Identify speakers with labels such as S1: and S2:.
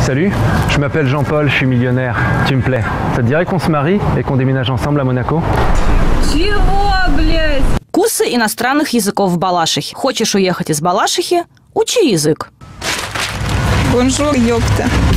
S1: Salut, je m'appelle Jean-Paul, je suis millionnaire. Tu me plais. Ça te dirait qu'on se marie et qu'on déménage ensemble à Монако?
S2: Чего, блядь?
S3: Курсы иностранных языков в Балашихе. Хочешь уехать из Балашихи? Учи язык.
S2: Бонжур, ёпта.